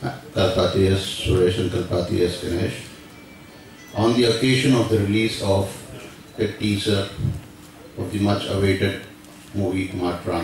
Kalpati as Suresh and Kalpati as Ganesh, on the occasion of the release of a teaser of the much awaited movie Maatran.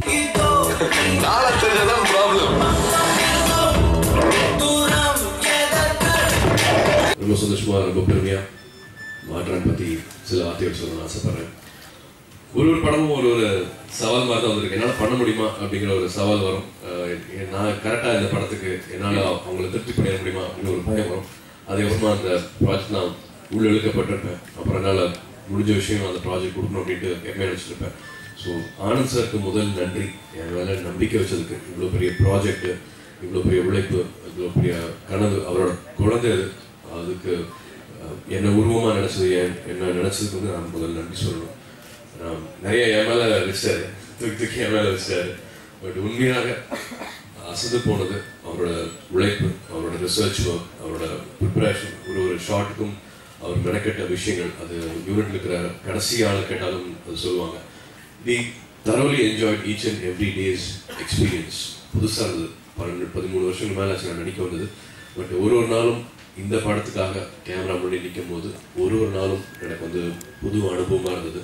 ரொம்ப சந்தோஷமா ரொம்ப பெருமையா மாற்றான் பத்தி சில வார்த்தைகள் சொல்லணும்னு ஆசைப்படுறேன். ஒரு படமும் ஒரு சவால் மாதிரி தான் வந்திருக்கு. என்னால் பண்ண முடியுமா அப்படிங்கிற ஒரு சவால் வரும். நான் கரெக்டாக இந்த படத்துக்கு என்னால் அவங்களை திருப்தி பண்ணிட முடியுமா அப்படின்னு ஒரு பயம் வரும். அதுக்கப்புறமா அந்த ப்ராஜெக்ட் நான் உள்ள இழுக்கப்பட்டிருப்பேன். அப்புறம் என்னால் முடிஞ்ச விஷயம் அந்த ப்ராஜெக்ட் கொடுக்கணும் அப்படின்ட்டு எப்பவுமே நினச்சிருப்பேன். ஸோ ஆனந்த் சாருக்கு முதல் நன்றி, என் மேலே நம்பிக்கை வச்சதுக்கு. இவ்வளோ பெரிய ப்ராஜெக்டு, இவ்வளோ பெரிய உழைப்பு, இவ்வளோ பெரிய கனவு, அவரோட குழந்தை அதுக்கு என்னை உருவமாக நினச்சது, என்ன நினச்சதுக்கு வந்து நான் முதல் நன்றி சொல்லணும். நிறைய என் மேலே வச்சாரு, தூக்கி என் மேலே வச்சாரு. பட் உண்மையாக அசந்து போனது அவரோட உழைப்பு, அவரோட ரிசர்ச் ஒர்க், அவரோட ப்ரிப்பரேஷன். ஒரு ஷார்ட்டுக்கும் அவர் மெனக்கெட்ட விஷயங்கள். அது யூனிட்ல இருக்கிற கடைசி ஆள் கேட்டாலும் அது சொல்லுவாங்க. We thoroughly enjoyed each and every day's experience. புதுசாக இருந்தது. 12-13 வருஷங்கள் மேலே ஆச்சு நான் நடிக்க வந்தது. பட் ஒரு நாளும் இந்த படத்துக்காக கேமரா முன்னாடி நிற்கும் போது ஒரு நாளும் எனக்கு வந்து புது அனுபவமாக இருந்தது.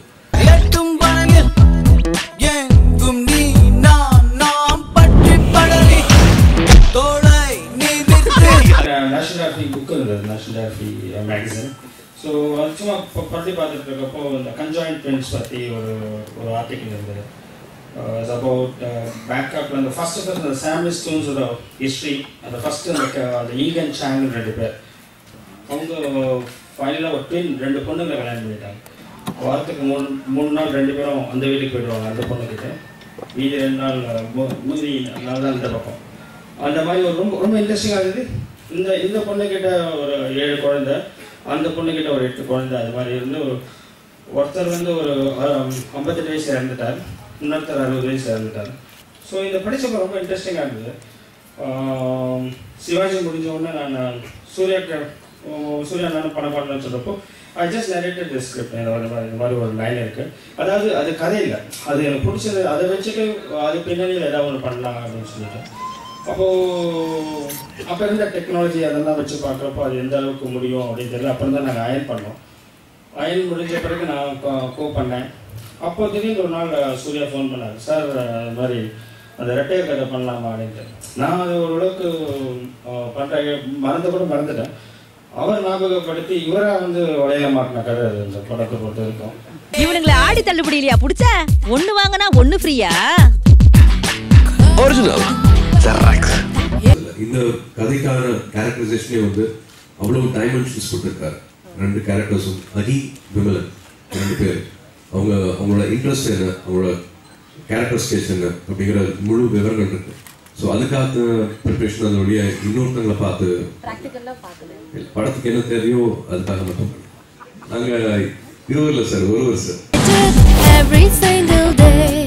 National Geography book இருந்தது, National Geography magazine. ஸோ அது சும்மா பற்றி பார்த்துட்டு இருக்கப்போ இந்த கன்ஜாயின்ட் ட்வின்ஸ் பற்றி ஒரு ஆர்டிக்கல் இருந்தது. இட்ஸ் அபவுட் பேங்காக்ல அந்த ஃபர்ஸ்ட் அந்த சாமி ஸ்டோன்ஸோட ஹிஸ்ட்ரி, அந்த ஃபர்ஸ்ட் அந்த ஈகன் சாங்கல் 2 பேர் அவங்க ஃபைனலாக ஒரு ட்வின் 2 பொண்ணுங்களை கல்யாணம் பண்ணிட்டாங்க. வாரத்துக்கு 3 நாள் 2 பேரும் அந்த வீட்டுக்கு போயிடுவாங்க அந்த பொண்ணுக்கிட்ட. மீதி 2 நாள் மீதி நாள் தான் இந்த பக்கம். அந்த மாதிரி ஒரு ரொம்ப ரொம்ப இன்ட்ரெஸ்டிங்காக இருந்தது. இந்த பொண்ணுக்கிட்ட ஒரு 7 குழந்தை, அந்த பொண்ணுக்கிட்ட ஒரு 8 குழந்தை. அது மாதிரி இருந்து ஒருத்தர் வந்து ஒரு 58 வயசு இறந்துட்டார், இன்னொருத்தர் 60 வயசு இறந்துட்டார். ஸோ இதை படித்தப்போ ரொம்ப இன்ட்ரெஸ்டிங்காக இருந்தது. சிவாஜி முடிஞ்ச உடனே நான் சூர்யா நானும் படம் பண்ணணும்னு சொல்கிறப்போ I just narrated the script. இந்த மாதிரி ஒரு லைன் இருக்குது. அதாவது அது கதை இல்லை, அது எனக்கு பிடிச்சது. அதை வச்சுட்டு அது பின்னணியில் ஏதாவது ஒன்று பண்ணலாம் அப்படின்னு சொல்லிட்டு அப்போ இருந்த டெக்னாலஜி அதெல்லாம் வச்சு பார்க்குறப்போ அது எந்த அளவுக்கு முடியும் அப்படின்னு தெரியல. அப்புறம் தான் நாங்கள் அயன் பண்ணோம். அயன் முடிஞ்ச பிறகு நான் பண்ணேன். அப்போ திடீர்னு ஒரு நாள் சூர்யா ஃபோன் பண்ணார், சார் அது மாதிரி அந்த ரெட்டையர் கதை பண்ணலாமா அப்படின்ட்டு. நான் அது ஓரளவுக்கு மறந்துட்டேன். அவர் ஞாபகப்படுத்தி இவரா வந்து வளையல மாட்டின கதை அது இந்த படத்தை பொறுத்த வரைக்கும். இவனுங்களை ஆடி தள்ளுபடி இல்லையா பிடிச்ச? 1 வாங்கினா 1 ஃப்ரீயா? ஒரிஜினல் இந்த கதைக்கான கேரக்டரைசேஷனே வந்து அவ்வளவு டைமென்ஷன்ஸ் கொடுத்துருக்காரு. 2 கேரக்டர்ஸும் அடி விமலன் 2 பேர் அவங்களோட இன்ட்ரெஸ்ட் என்ன, அவங்களோட கேரக்டர் ஸ்கெட்ச் என்ன அப்படிங்கிற முழு விவரங்கள் இருக்கு. ஸோ அதுக்காக ப்ரிப்பரேஷன் அதனுடைய இன்னொருத்தங்களை பார்த்து படத்துக்கு என்ன தேவையோ அதுக்காக மட்டும் நாங்கள் 20 இல்லை சார், 1 வருஷம்.